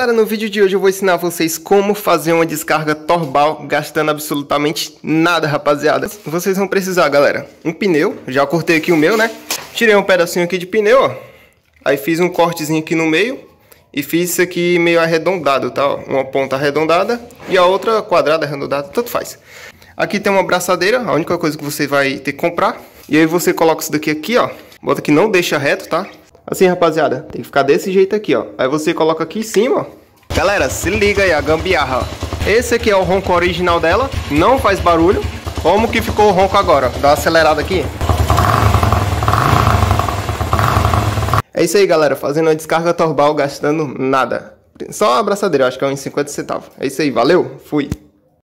Galera, no vídeo de hoje eu vou ensinar vocês como fazer uma descarga torbal gastando absolutamente nada, rapaziada. Vocês vão precisar, galera, um pneu. Já cortei aqui o meu, né? Tirei um pedacinho aqui de pneu, ó. Aí fiz um cortezinho aqui no meio e fiz isso aqui meio arredondado, tá? Uma ponta arredondada e a outra quadrada, arredondada, tanto faz. Aqui tem uma braçadeira, a única coisa que você vai ter que comprar. E aí você coloca isso daqui aqui, ó. Bota aqui, não deixa reto, tá? Assim, rapaziada, tem que ficar desse jeito aqui, ó. Aí você coloca aqui em cima, ó. Galera, se liga aí, a gambiarra, ó. Esse aqui é o ronco original dela, não faz barulho. Como que ficou o ronco agora? Dá uma acelerada aqui. É isso aí, galera, fazendo uma descarga torbal, gastando nada. Só a abraçadeira, acho que é uns 50 centavos. É isso aí, valeu, fui.